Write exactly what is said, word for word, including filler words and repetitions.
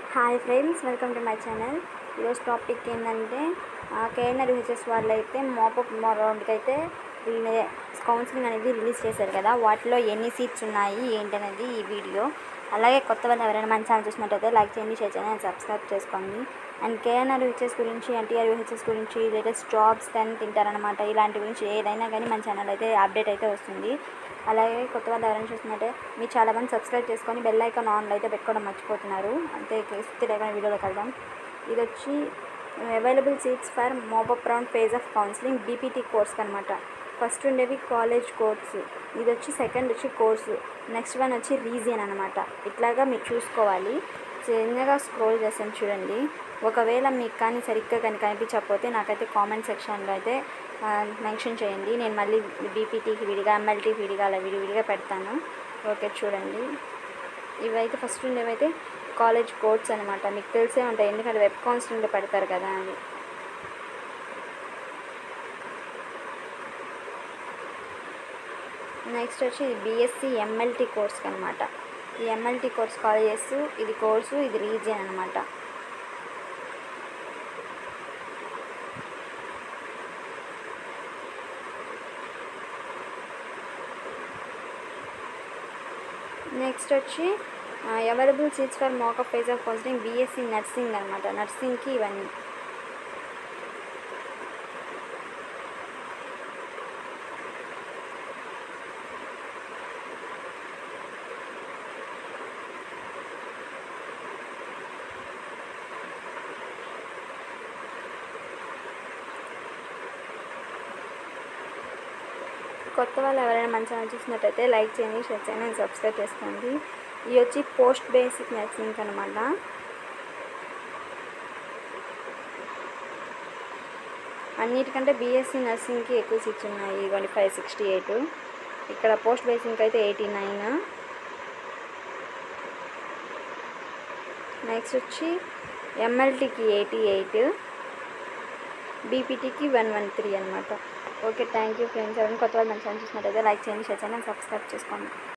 Hi friends, welcome to my channel. ఈరోజు topic ఏంటంటే KNRHS వాళ్ళు అయితే మోపప్ రౌండ్కి అయితే కౌన్సిలింగ్ అనేది రిలీజ్ చేశారు కదా, వాటిలో ఎన్ని సీట్స్ ఉన్నాయి ఏంటనేది ఈ వీడియో. అలాగే కొత్త వాళ్ళు ఎవరైనా మన ఛానల్ చూసినట్టయితే లైక్ చేయండి, షేర్ చేయండి అండ్ సబ్స్క్రైబ్ చేసుకోండి. అండ్ కేఎన్ఆర్హెచ్ఎస్ గురించి, ఎన్టీఆర్హెచ్ఎస్ గురించి, లేటెస్ట్ జాబ్స్ కానీ తింటారనమాట, ఇలాంటి గురించి ఏదైనా కానీ మన ఛానల్ అయితే అప్డేట్ అయితే వస్తుంది. అలాగే కొత్త వాళ్ళు ఎవరైనా చూసినట్టే మీరు చాలామంది సబ్స్క్రైబ్ చేసుకొని బెల్ ఐకాన్ ఆన్లో అయితే పెట్టుకోవడం మర్చిపోతున్నారు. అంతే లేకుండా వీడియోలోకి వెళ్దాం. ఇది వచ్చి available seats for mop up round phase of counselling BPT course అనమాట. ఫస్ట్ ఉండేవి కాలేజ్ కోర్సు, ఇది వచ్చి సెకండ్ వచ్చి కోర్సు, నెక్స్ట్ వన్ వచ్చి రీజియన్ అనమాట. ఇట్లాగా మీరు చూసుకోవాలి. చిన్నగా స్క్రోల్ చేస్తాను చూడండి. ఒకవేళ మీకు కానీ సరిగ్గా కానీ కనిపించకపోతే నాకైతే కామెంట్ సెక్షన్లో అయితే మెన్షన్ చేయండి. నేను మళ్ళీ బీపీటీకి విడిగా, ఎంఎల్టీకి విడిగా అలా విడివిడిగా పెడతాను. ఓకే చూడండి. ఇవైతే ఫస్ట్ ఉండేవైతే కాలేజ్ కోర్స్ అనమాట. మీకు తెలిసే ఉంటాయి, ఎందుకంటే వెబ్ కౌన్సిలింగ్లో పెడతారు కదా అది. నెక్స్ట్ వచ్చి ఇది బీఎస్సీ ఎంఎల్టీ కోర్స్కి అనమాట. ఈ ఎంఎల్టీ కోర్స్ కాలేజెస్, ఇది కోర్సు, ఇది రీజియన్ అనమాట. నెక్స్ట్ వచ్చి available seats for mop up phase of counselling BSc nursing అనమాట. నర్సింగ్కి ఇవన్నీ. కొత్త వాళ్ళు ఎవరైనా మన ఛానల్ చూసినట్టయితే లైక్ చేయండి, షేర్ చేయండి అండ్ సబ్స్క్రైబ్ చేసుకోండి. ఇవి వచ్చి పోస్ట్ బేసిక్ నర్సింగ్ అనమాట. అన్నిటికంటే బీఎస్సీ నర్సింగ్కి ఎక్కువ సీట్స్ ఉన్నాయి, ఇవ్వండి ఫైవ్ సిక్స్టీ ఎయిట్. ఇక్కడ పోస్ట్ బేసిక్ అయితే ఎయిటీ నైన్. నెక్స్ట్ వచ్చి ఎంఎల్టీకి ఎయిటీ ఎయిట్, బీపీటీకి వన్ వన్ త్రీ అనమాట. Okay, thank you friends. ఎవరైనా కొత్త వాళ్ళు మన ఛానల్ చూసినట్టయితే లైక్ చేయండి, షేర్ చేయండి అండ్ సబ్స్క్రైబ్ చేసుకోండి.